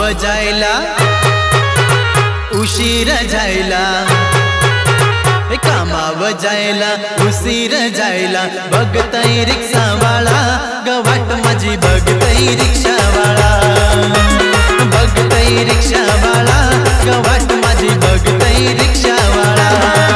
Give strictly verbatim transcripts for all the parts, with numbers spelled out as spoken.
जायला उशीर जायला, कामाव जायला उशीर जायला, बघताई रिक्षावाला गवाट माझी बघताई रिक्षावाला, बघताई रिक्षावाला गवाट माझी बघताई रिक्षावाला।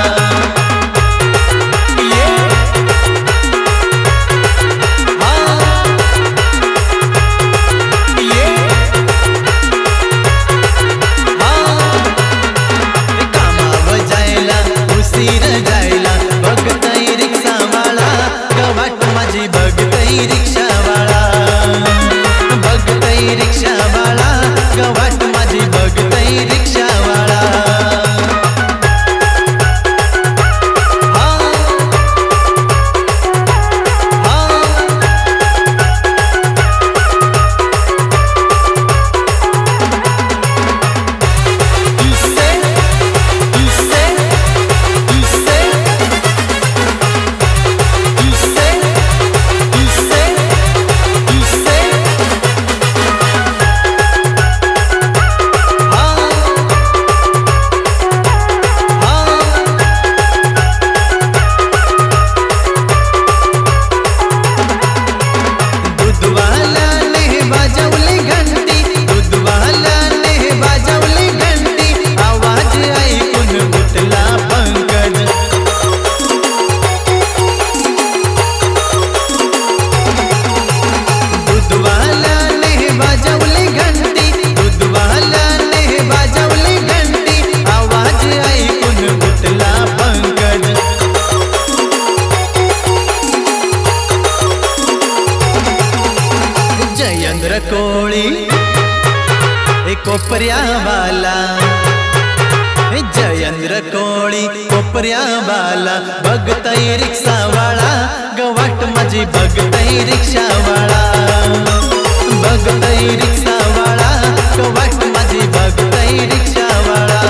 जयेंद्र कोळी कोपऱ्या वाला, जयेंद्र कोळी कोपऱ्या वाला, बघताई रिक्षावाला गवाट माझी बघताई रिक्षावाला, बघताई रिक्षावाला गवाट माझी बघताई रिक्षावाला।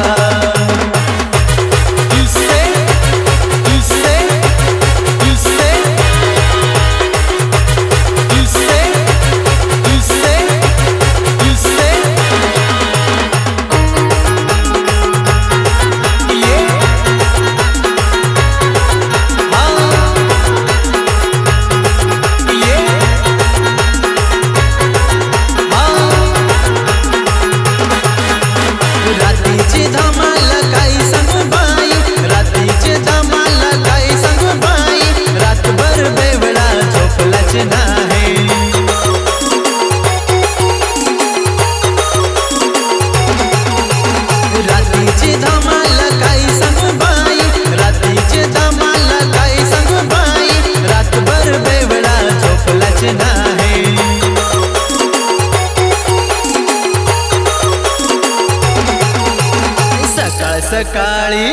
सकाळ सकाळी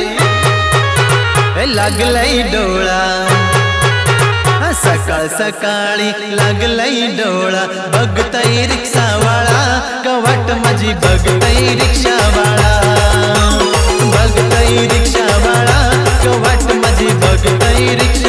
लागलाई डोळा, सकाळ सकाळी लागलाई डोळा, बघताई रिक्षावाला गवाट माझी बघताई रिक्षावाला, बघताई रिक्षावाला गवाट माझी बघताई रिक्षा।